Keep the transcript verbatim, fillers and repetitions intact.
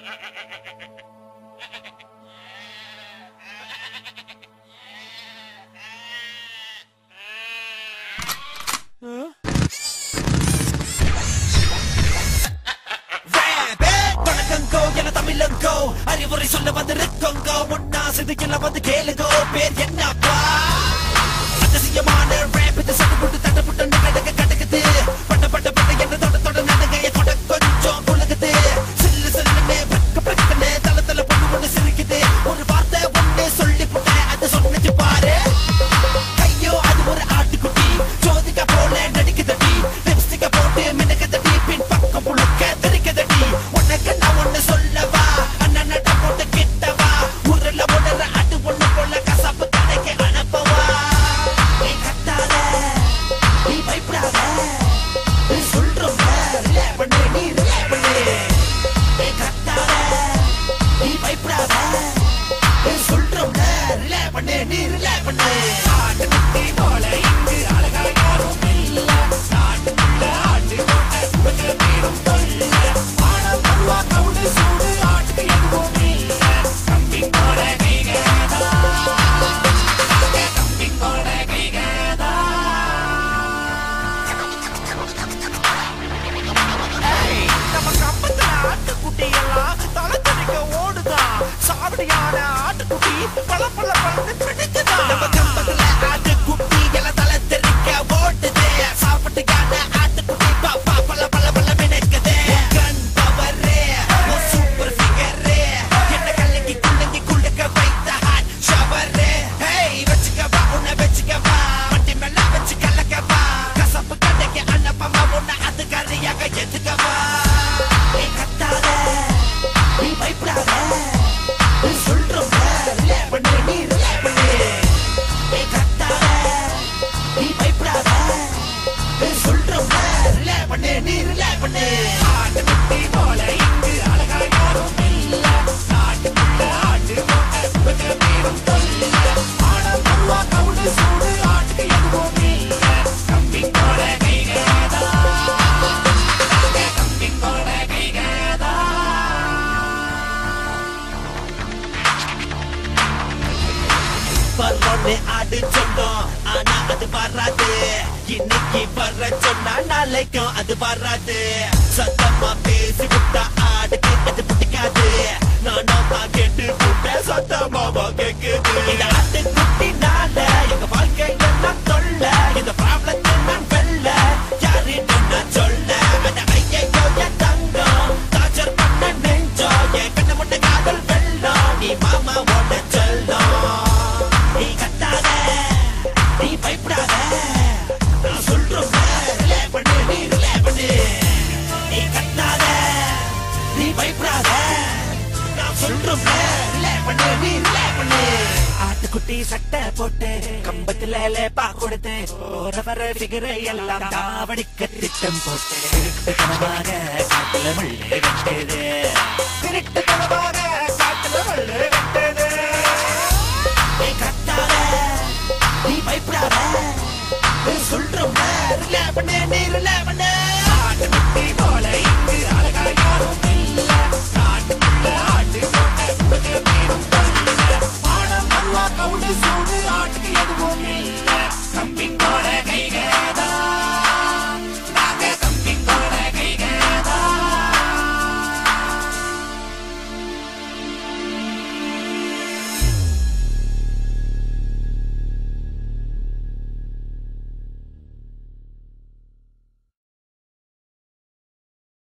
அறிவுரை சொல்ல வந்து இருக்கோங்க முன்னா சிதுக்கெல்லாம் வந்து கேளுங்கோ பேர் என்னப்பா அதிசயமான ரேப் இது சட்டு புட்டு தட்டு புட்டு நடக்க கடக்குது பட்ட பட்ட பட்ட என்ன தொட தொட நடங்க கொட கொஞ்சம் குலுக்குது சில்லு சில்லுன்னு பக்க பக்கன்னு தல தல பொண்ணு பொண்ணு சிரிக்குது ஒரு வார்த்தை ஒண்ணு சொல்லி புட்டேன் அது சொன்னிச்சு பாரு ஐயோ அது ஒரு ஆட்டுக்குட்டி ஜோதிகா போல நடிக்குதடி லிப்ஸ்டிக்க போட்டு மினுக்குதடி பின் பக்கம் புழுக்க தெரிக்குதடி உனக்கு நான் ஒண்ணு சொல்லவா ஆடு சொன்னோம் ஆனா அது வராது இன்னைக்கு வர சொன்னா நாளைக்கும் அது வராது சத்தமா பேசி விட்டா ஆடுக்கு அது பிடிக்காது நானும் தான் கேட்டு விட்ட சத்தமாவா கேக்குது இந்த ஆட்டு குட்டினால எங்க வாழ்க்கையில நான் சொல்ல இந்த ப்ராப்ளத்தை நான் வெல்ல யாரிட்டு நான் சொல்ல அந்த ஐயோ என் தங்கம் டார்ச்சர் பண்ண நெஞ்சோ என் கண்ண முட்டை காதல் வெல்லம் நீ மாமாவோட செல்லம் நீ கத்தாத நீ பயப்படாத நான் சொல்றோம் ரிலே பண்ணு நீ ரிலே பண்ணு நீ கத்தாத நீ பயப்படாத நான் சொல்றோம் ரிலே பண்ணு நீ ரிலே பண்ணு ஆட்டுக்குட்டி சட்டை போட்டு கம்பத்துல லேப்பா கொடுத்து ஒரு வர ஃபிகரை எல்லாம் தாவடிக்க திட்டம் போட்டு திருட்டுத்தனமாக காட்டுல முள்ளு வெட்டது திருட்டுத்தனமாக காட்டுல முள்ளு வெட்டது நீ கத்தாத நீ பயப்படாத சொல்றோம் ரிலே பண்ணு நீ ரிலே பண்ணு